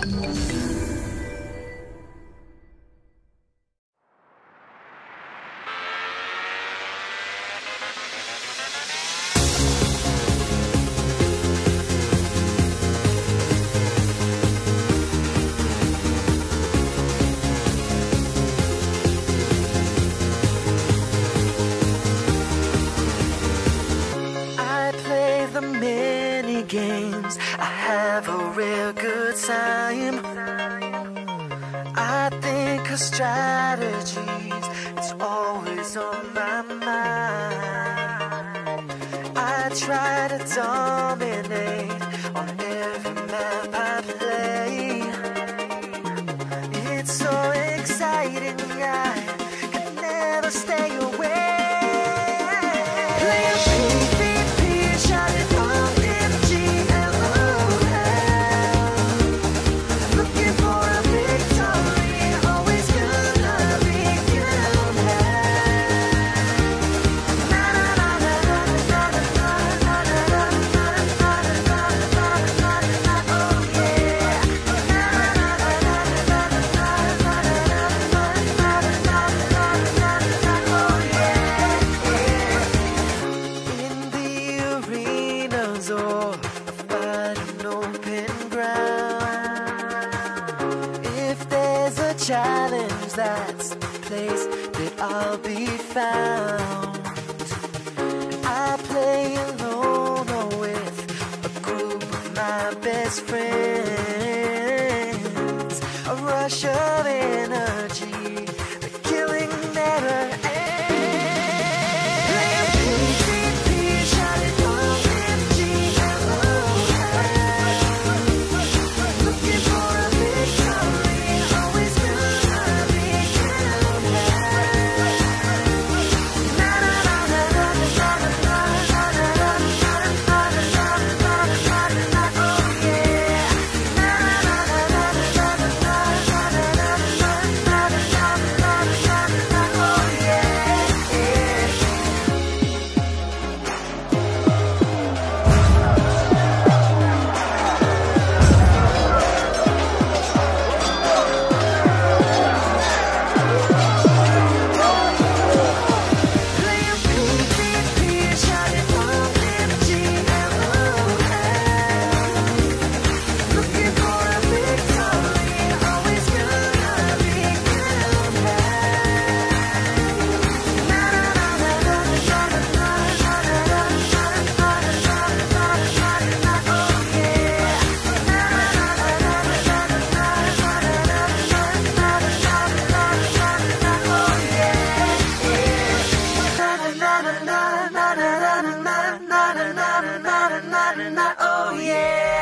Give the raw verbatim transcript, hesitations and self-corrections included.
Games, I have a real good time. I think of strategies, it's always on my mind. I try to dominate on every map I play. It's so exciting, I can never stay away. Challenge, that's the place that I'll be found. I play alone or with a group of my best friends. A rush of energy, the killing never ends. Oh yeah.